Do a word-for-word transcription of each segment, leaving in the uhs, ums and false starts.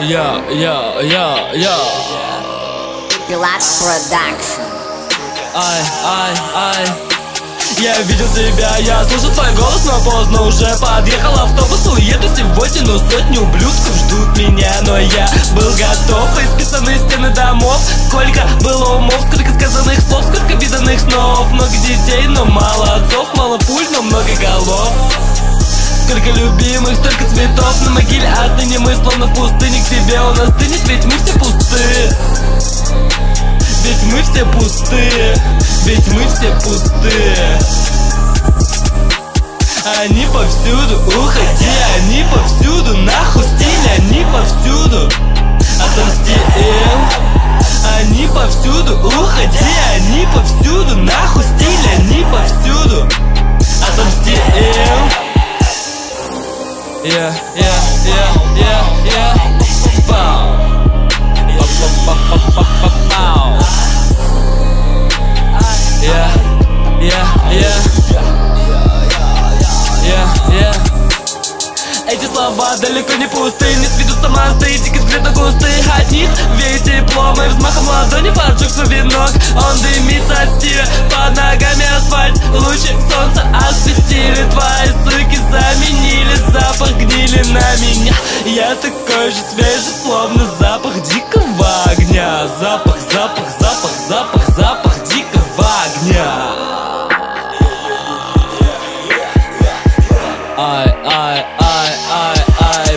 Я, я, я, я. Пилакс Продакшн. Ай, ай, ай. Я видел тебя, я слышу твой голос, но поздно уже подъехал автобус, уеду сегодня, но сотни ублюдков ждут меня. Но я был готов, исписанные стены домов. Сколько было умов, сколько сказанных слов, сколько виданных снов. Много детей, но мало отцов, мало пуль, но много голов. Сколько любимых, столько цветов на могиле, отныне мы словно в пустыне. К тебе он остынет, ведь мы все пустые. Ведь мы все пустые, ведь мы все пустые. Они повсюду, уходи, они повсюду, нахуй стиль, они повсюду, отомсти им. Они повсюду, уходи, они повсюду, нахуй стиль, они повсюду, отомсти им. Yeah, yeah, yeah, yeah, yeah. Bow. Bow. Yeah, yeah, yeah. Yeah, yeah. Эти слова далеко не пустые, не с виду самосты, дикий взгляд на кусты. От них веет тепло, моим взмахом ладони поджег свой венок. Он дымится от стиля, под ногами асфальт, лучи солнца осветили. Твои суки заменили запах гнили на меня. Я такой же свежий, словно запах дикого огня. Запах, запах, запах, запах, запах дикого огня. Ай, ай, ай, ай, ай.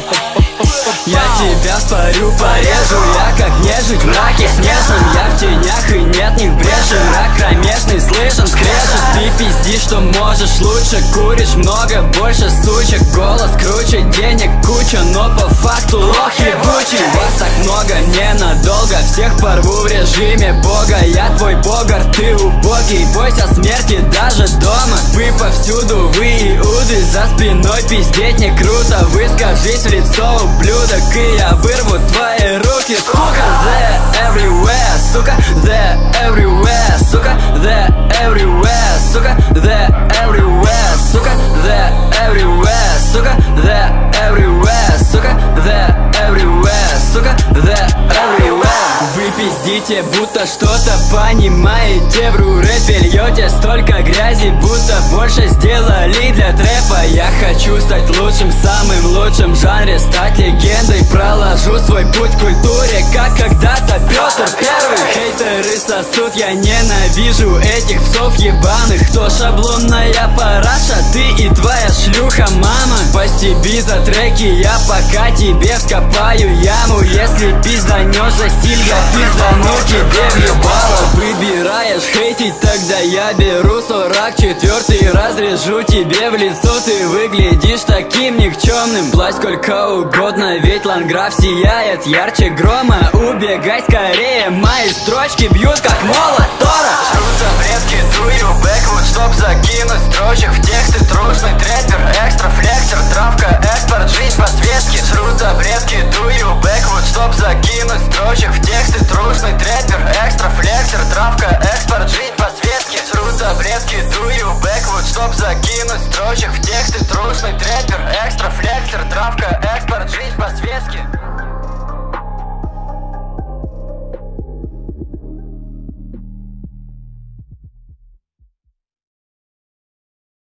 Я тебя спарю, порежу, я как нежить в мраке снежном. Я в тенях и нет них бреши, мрак кромешный, слышен скрежет. Ты пиздишь, что можешь лучше, куришь много, больше сучек. Голос круче, денег куча, но по факту лох ебучий. Вас так много, ненадолго, всех порву в режиме бога. Я твой богар, ты убогий, бойся смерти даже дома. Вы повсюду, вы иуды, за спиной пиздеть не круто. Выскажись в лицо, ублюдок, и я вырву твои руки, сука. They're everywhere, сука, they're everywhere, сука, they're everywhere, сука, they're everywhere, сука, they're everywhere, сука, they're everywhere, сука, they're everywhere, сука, they're everywhere. Вы пиздите, будто что-то понимаете, вру рэпе льете столько грязи, будто больше сделали для трэпа. Я хочу стать лучшим, самым лучшим в жанре, стать легендой. Проложу свой путь к культуре, как когда-то Петр Первый. Хейтеры сосут, я ненавижу этих псов ебаных. Кто шаблонная параша, ты и твоя шлюха мама. Постеби за треки, я пока тебе вскопаю яму. Если пизданешь за стиль, я пиздану тебе в ебало. Выбираешь хейтить, тогда я беру сорок четвёртый, разрежу тебе в лицо. Ты выглядишь таким никчемным, плачь сколько угодно, ведь ланграф сияет ярче грома. Убегай скорее, мои строчки бьют как молот Тора. Жру таблетки, дую бэквуд, чтоб закинуть строчек в тексты. Трушный трэпер, экстра флексер, травка, экспорт, жизнь по свечке. Жру таблетки, дую бэквуд, чтоб закинуть строчек в тексты. Трушный трэпер, экстра флексер, травка, экспорт, жизнь по свечке. Жру таблетки, дую бэквуд, чтоб закинуть строчек в тексты. Трушный трэпер, экстра флексер, травка, экспорт, жизнь по свечке.